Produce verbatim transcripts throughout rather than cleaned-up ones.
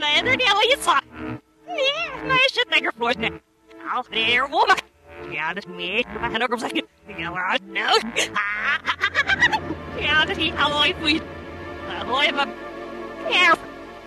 neither deal you saw. Yeah, nice shit, nigger floors now. I'll there, woman. Yeah, this me. I had no girls like it. Yeah, right now. Yeah, this is how I feel. I live up. Yeah.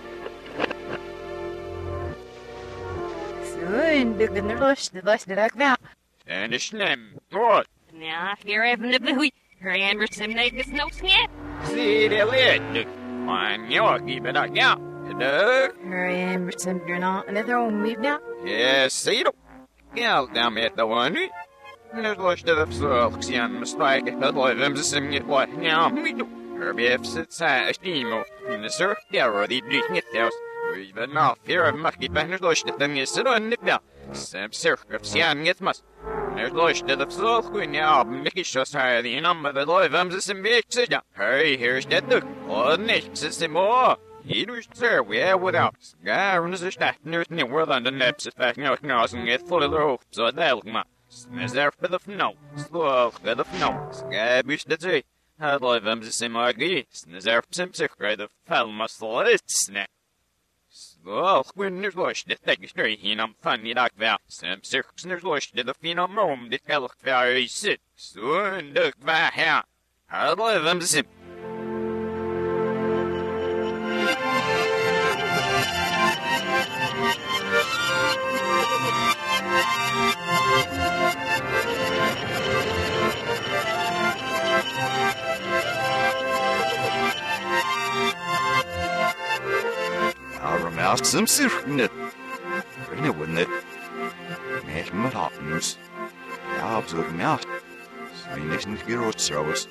Soon, the dinner lush, the lush that I got. And it's slim. What? Now, here I have the blue. Her Anderson makes no snap. See the lid. One, you're keeping up now. Hello? Her Anderson, you're not another one we've now. Yes, see you. Gel down at the one. There's to the folks, young mistake. But live them to sing it what now. We do. Her biffs at size, Timo. In the surf, they're already drinking it there. We've enough here of mucky banners lost at them. Yes, sit on it now. Sam surf, young it must. There's lost to the folk when now. Mickey shows her the number that live them to sing big sit down. Hurry, here's that look. Oh, next is some more. He was sir, we are without. Scar and the stat, there's no world on the neps if I know it and get full of the rope, so they'll come up. Snares there for the snow, slow for the snow. Scar wish the tree. I'd live them the same argument. Snares there for some secret of fell muscle is snap. Slow when there's lush the thing straight in I'm funny like that. Some circus there's lush to the phenom room, the elk very sit. Soon look back here. I'd live them the same. Mouse some sirknet. Rene wouldn't it? Make me happens. Ja, absolut mouse. Så vi nästan inte råd service.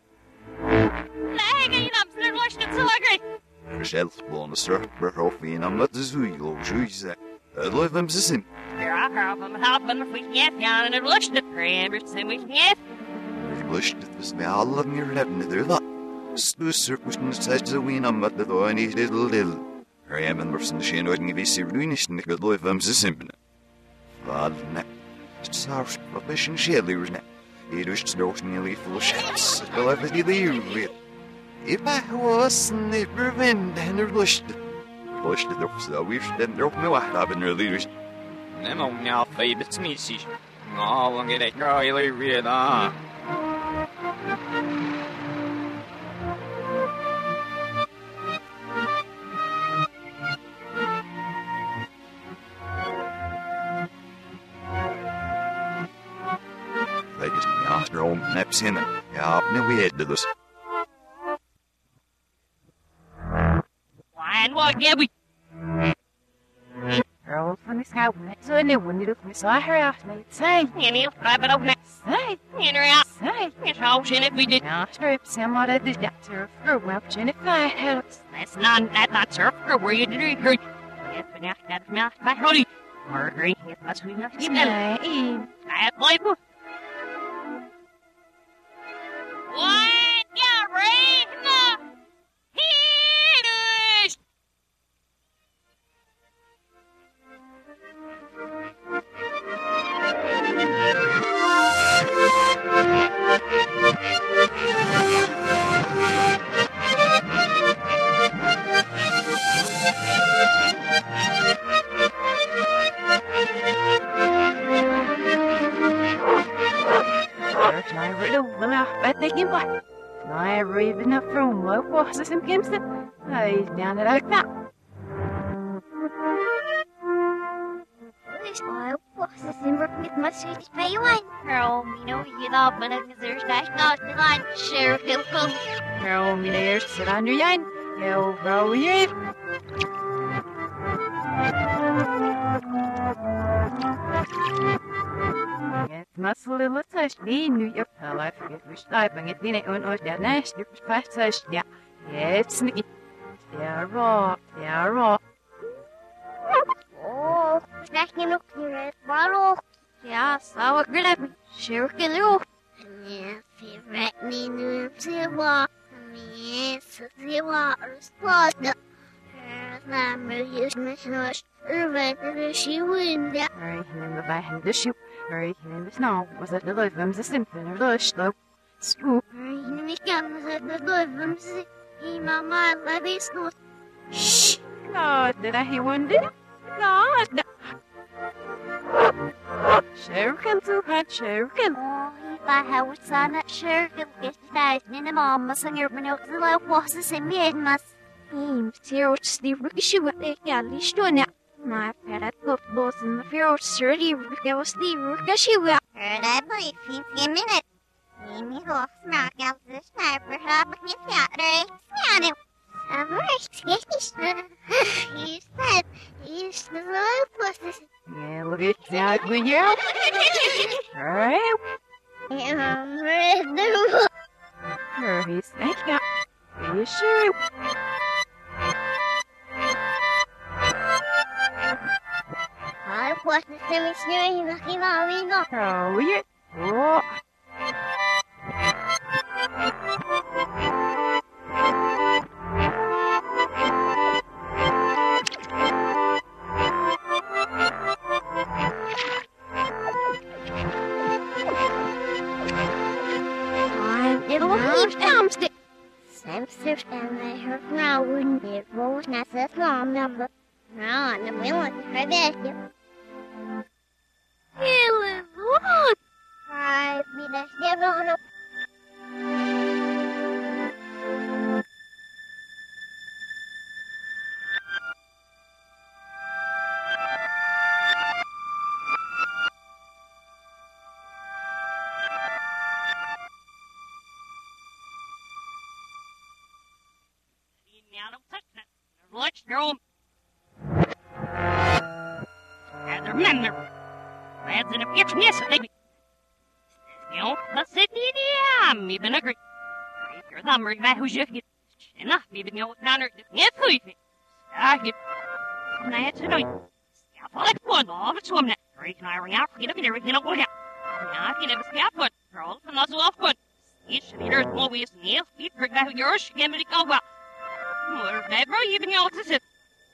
Nej, jag är inte lost at so agree. Själv blåna surfer och vi namn att zuil och juice. Det lov dem sim. Here I have them helping if we can't down and it lost at her Anderson we can't. Lust det med alla mer levne där då. Stus cirkusen sägs så vi namn att det då är inte little. Her am en person she no didn't see ruinish and good live them simple. Vad ne. Sarf profession shedlers ne. It was nearly full of shots. Well, I've been the if I was never wind and there lushed. Lushed the so we've then drove me what I've been leaders. Nemo now favorite species. No longer they really read on. They just after old naps in it. Yeah, no we had to this. Why and what get we? Girl, from this house, so I knew when you look, I saw her out, mate. Say, You need to grab it open. say, In or out. say. It's how she if we did. Now, strip somewhat at the doctor for welching if I had. That's not that's not surf or where you did it. Yes, but now that's not my hoodie. Or green, yes, that's we not keep that. Say, I play for. What? Yeah, right? No. Here it is. I riddle, well, I think him by. I read enough from low forces and Kimston. I down it like that. I was in work with my sweet pay wine. Girl, you know, you know, but I there's that not the line. Sheriff, he'll come. Girl, me there, sit on your yin. Yo, roll your Jetzt musst du little touch me, New York, I forget which type, and get in it on us that nice, you're fast touch, yeah. Yeah, it's sneaky. Yeah, raw, yeah, raw. Oh, snacking look here at bottle. Yeah, so good at me. Sheriff, can you? Yeah, favorite me, New Zealand. Me, Zealand, or spot. I'm really smash. Urban, she wouldn't. Hurry, him the behind the shoe. Hurry, him the snow. Was it the live them, the simple or lush, though? Scoop. Hurry, him the cameras at the live them. He, my mind, like this. Shh. No, was that I wondered. God. Shuriken to her shuriken. Oh, if I had was on that shuriken, get that in a mamma, so you're not the love was the same as Im tear the rookie with a gallish doing it. My pet put both in the fear surly was the rookie will. Heard I believe fifteen minutes. Amy Hoff smack out the sniper, have a theater. Scan it. I'm very skittish. He said, he's the love was the Yeah, look at that good girl. Alright. I'm ready. Hurry's thank you. Are you sure? I was the same snowing looking on me. No. Oh, weird. Oh. It'll keep dumpster. Sam Sif and I heard now wouldn't be both not so long number. Now on the wheel of her bed. Hello, what? Five minutes never on a Now don't touch that. Let's go. And remember, lads in a kitchen, yes, baby. You know, let's sit in the arm, even agree. You're the memory of who's you get. Enough, even you counter. Yes, who you think? Ah, you. And I had to know you. Scalp like one, all of it's one. Right, and I ring out, forget everything, everything, go down. Now, if you never scalp one, girls, and also off one. Each leader is always nails, feet, for guy who yours, can't really go well. Never even know what to say.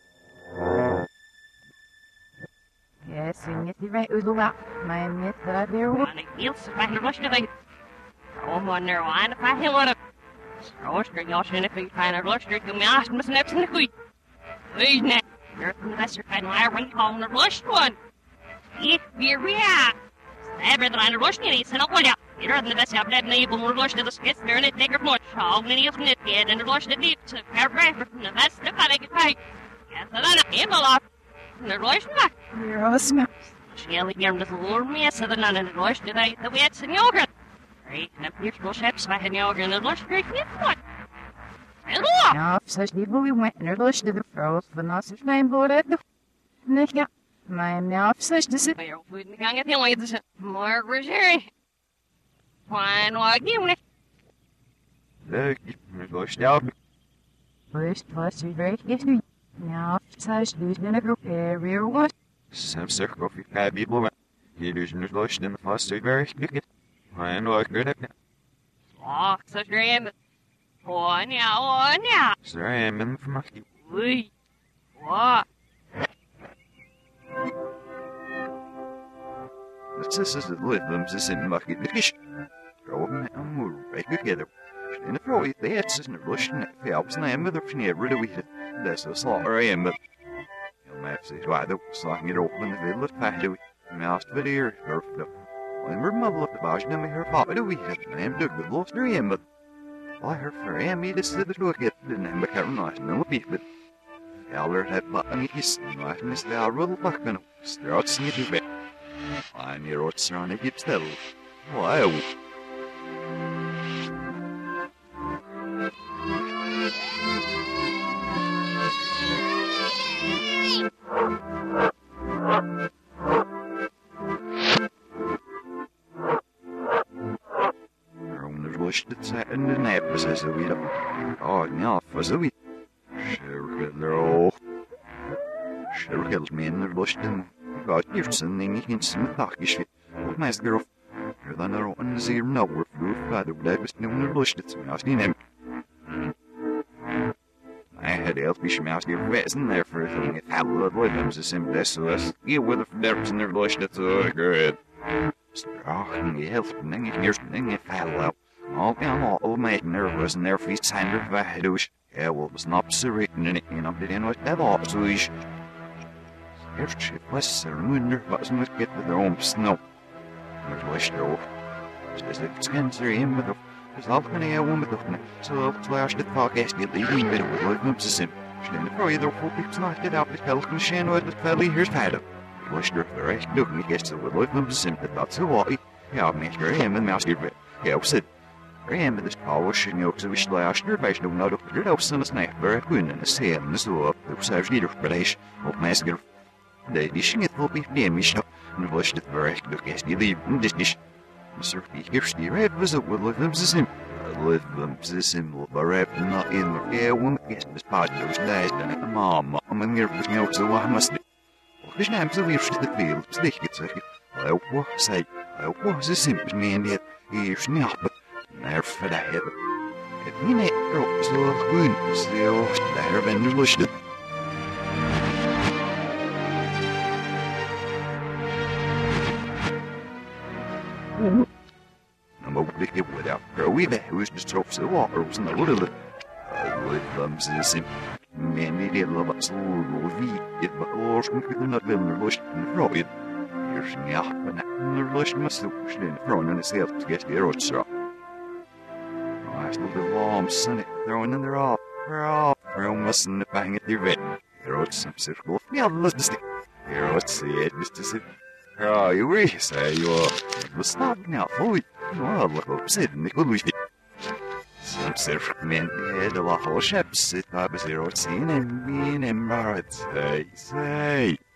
Yes, and yet the right was about my myth that I bear with. And I feel so I rush to the. Oh, one there, one if I hear what a. So, straight ocean if we find a rush to me, I must never send the queen. Please, net. You're from the lesser kind of iron home, the rushed one. If you're real. Ever that I rush to me, send up one out. You're the best I've never been able to rush to the skits there and it take her much. All many of them get and rush the deep to paragraph from the best of I can pay. Yes, I don't know, a lot. And the rush back. You're all smart. She only gave the little mess of the nun and the rush to the the wets and yogurt. Right, and up here to ships by the yogurt and the rush great get what? Hello! Now, if such people we went and rush to the froze, but not such name board at the. Nick, yeah. My now, if such to sit. You're putting the gang at the way this more Rosary. Fine, what give me? Look, you're lost out. First, plus, you're very gifted. Now, if such lose in a group area, what? Some circle of five people. He loses lost in the first very good. I know I could have. Oh, such grand. Oh, now, oh, now. Sir, I am in from a. Ui. What? This is the little this in market fish. Throw them and we'll right together. In a throw it, the heads isn't rushing at the helps and I am with the never to eat it. That's a slaughter I am, but you'll map say why the slacking it open the village pack to it. Mouse the deer, perfect up. When we're muddled up the barge, and her papa to eat it, and I'm dug with lost her am, but I heard for him, he just said the look at the name of Karen Night and the beef, but Eller had button his night and his val roll back and start sneaking back. I near what's around a gips still. Wow. Rushed it sat in the nap as a wee up. Oh, now, was a wee. Sure, they're all. Sure, kills me in the rushed in. God, you're sending you can see the talkish fit. What nice girl. You're the narrow and zero now. We're through father, but I was known the rushed it. I was him. I had help me schmouse your vets in there for a thing. If I would with them, the same best of us. You with the nerves in the rushed it. So good. Oh, and you help me. Here's the thing if I love. All down all old mate nervous and their feet signed her by douche. Ja, well, was not serrating in it, and I'm in what that all so is. Eerst was er minder was met get met de oom snow. Maar was er ook. Dus ik schens er in met de. Dus al kan hij om met de. Zo slash de talk is die leading met de woord met zijn. Zijn de vrouw er voor ik snaak dit op de kelk machine uit het valley hier verder. Was er de rest nog niet gest de woord met zijn dat zo wat. Ja, meester hem en meester. Ja, op zit. En met de power en ook zo is slash er bij nog nou op de opstaan snaak waar kunnen en zijn zo op de zelfs niet op British op meester. De dishing it will be near me, and was the very look as you leave in this dish. Mister Here's the red was a will of them sim. Live them sim, but rap not in the air one guess this part those days than a mom. I'm in here with no so I must be. His name's a weird the field, stick it so. I was say, I was a simple man yet. Here's not, but never for the head. If we net drop so good, still, there been lusted. I'm over to get without her. We bet who's the strokes of water was in the little. I live them sim. Many did love us all. We get but all from the not been the lush and Freud. Here's me up and the lush must have pushed in front and itself to get the road straw. I still the warm sunny throwing in their all. We're all thrown us in the bang at the red. The road some circle. Yeah, let's just stick. Here, let's see it, Mister Sim. Ja, jongen, zei joh. We staan nou voor je. Nou, wat op zitten, ik wil niet. Soms er men de lach al schep zit, maar we zien het zien en bien en maar het zei, zei.